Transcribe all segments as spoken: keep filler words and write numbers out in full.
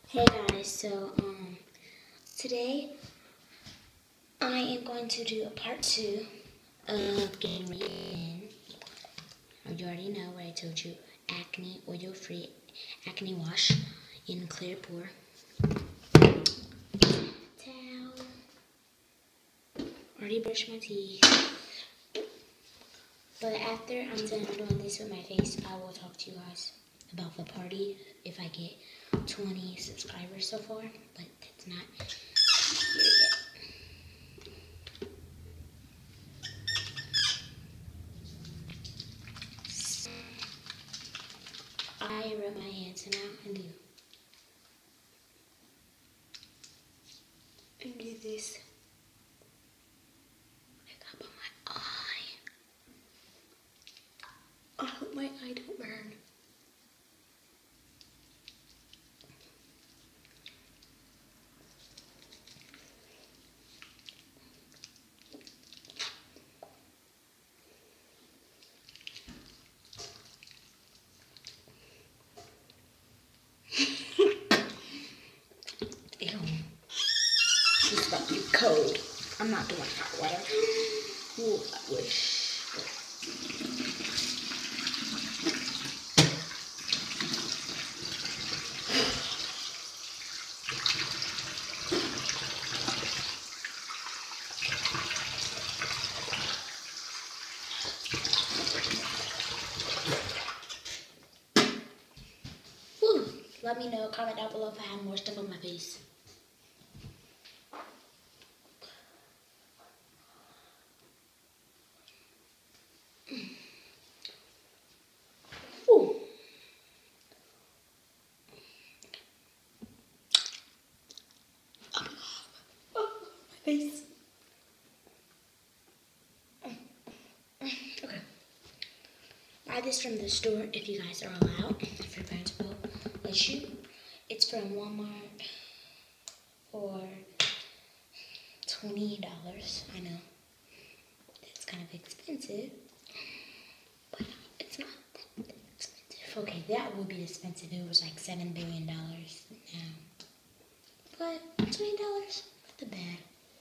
Hey guys, so um today I am going to do a part two of getting ready in. You already know what I told you, acne oil free acne wash in clear pore. Towel. Already brushed my teeth. But after I'm done doing this with my face, I will talk to you guys about the party if I get twenty subscribers so far, but it's not here yet. I rub my hands and now and do and do this. Like up on my eye. I hope my eye don't burn. Ew. This is about to be cold. I'm not doing hot water. Ooh, I wish. Whew. Let me know, comment down below if I have more stuff on my face. Ooh. Oh, my face. Okay. Buy this from the store if you guys are allowed. If your parents will let you. It's from Walmart for twenty dollars. I know it's kind of expensive, but it's not that expensive. Okay, that would be expensive. It was like seven billion dollars now, but twenty dollars, not that bad.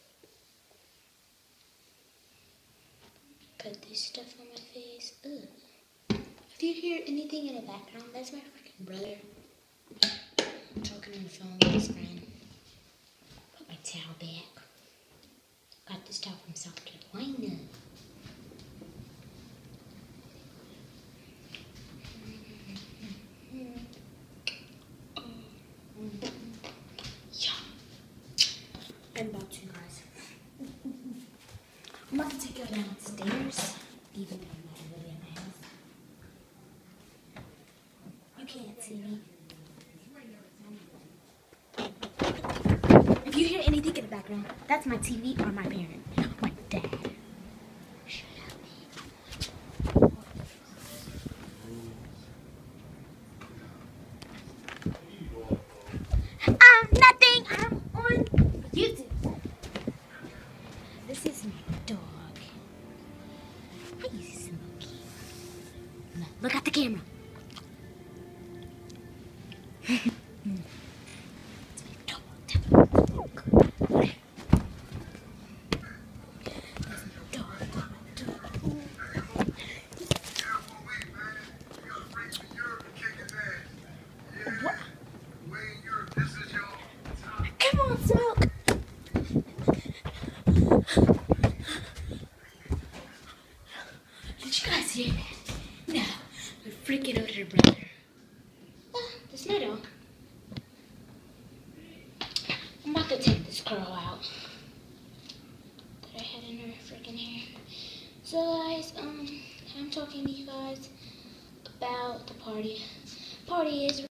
Put this stuff on my face. Ugh. If you hear anything in the background, that's my freaking brother. I'm talking on the phone with his friend. Put my towel back. Got this towel from South Carolina. Yeah. I'm about to, guys. I'm about to take you downstairs, even though I'm not really in my house. You can't see me. If you hear anything in the background, that's my T V or my parent. My dad. Shut up. Um, nothing. I'm on YouTube. This is my dog. Hi, Smokey. No, look at the camera. Come on, Smoke. Did you guys hear that? No, we're freaking out her brother. Ah, there's no dog. I'm about to take this curl out that I had in her freaking hair. So guys, um, I'm talking to you guys about the party. Party is